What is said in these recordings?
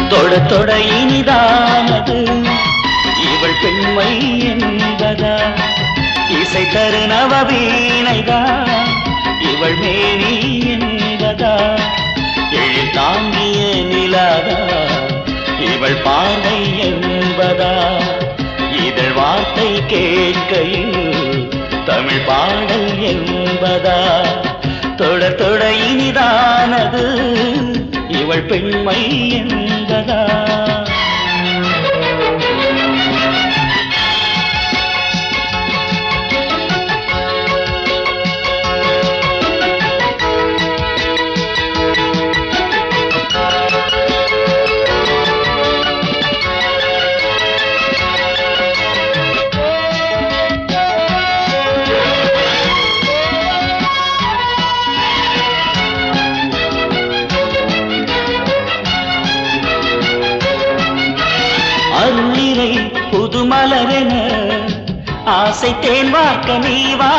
தொட தொட இனிதானது இவள் பெண்மை என்பதா இசை தரு நவவீணைதான் இவள் மேனி என்பதா எழில் தாங்கிய நிலாதா இவள் பார்வை என்பதா இதழ் வார்த்தை கேட்கையில் தமிழ் பாடல் என்பதா தொட தொட இனிதானது இவள் பெண்மை என்பதா அருளிரை புது மலரென ஆசை தேன் வார்க்க நீவா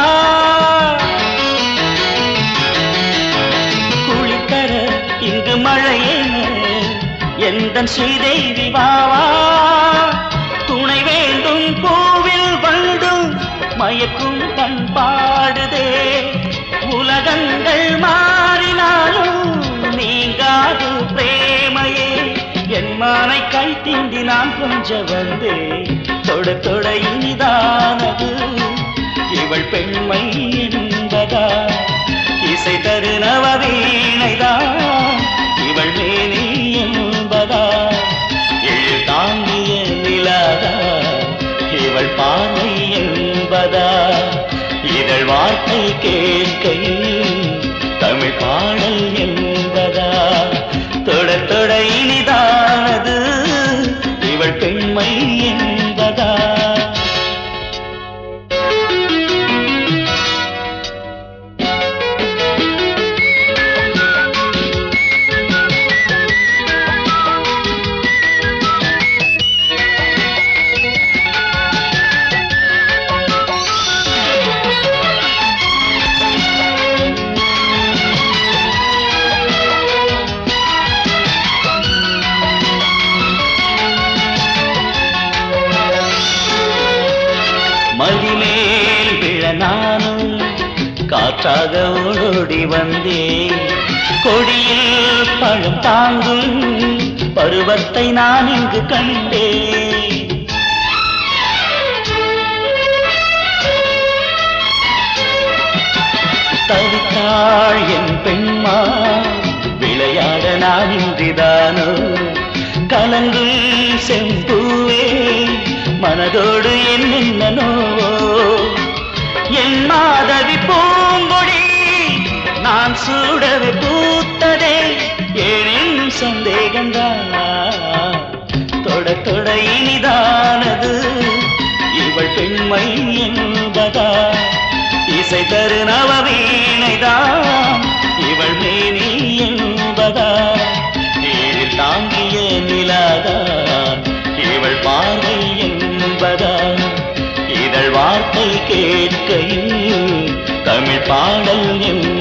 குளித்தர இங்கு மழையென எந்தன் ஸ்ரீதேவி வாவா துணை வேண்டும் கோவில் வண்டும் மயக்கும் கண் பாடுதே உலகங்கள் மாறினாலும் நீங்காது பிரேமையே என் மானை கை தீண்டி நான் கொஞ்ச வந்தே தொட தொட இனிதானது இவள் பெண்மை என்பதா இசை தரு நவவீணைதான் இவள் மேனி என்பதா எழில் தாங்கிய நிலாதா இவள் பார்வை என்பதா இதழ் வார்த்தை கேட்கையில் தமிழ் பாடல் என்பதா தொட தொட இனிதானது இவள் பெண்மை என்பதா மதிமேல் விழ நானும் காற்றாக ஓடி வந்தே கொடியில் பழம் தாங்கும் பருவத்தை நான் இங்கு கண்டே தவித்தாள் என் பெண்மா விளையாட நான் இன்றிதானோ கலங்கும் செம்பூவே மனதோடு என்னென்னோ என் மாதவி பூங்கொடி நான் சூடவே பூத்ததே ஏனென்னும் சந்தேகந்தான் தொட தொட இனிதானது இவள் பெண்மை என்பதா இசை தரு நவவீணைதான் இவள் மேனி என்பதா நீரில் தாங்கிய நிலாதான் இவள் பார்வை என்பதா இதழ் வார்த்தை கேட்கையில் தமிழ் பாடல்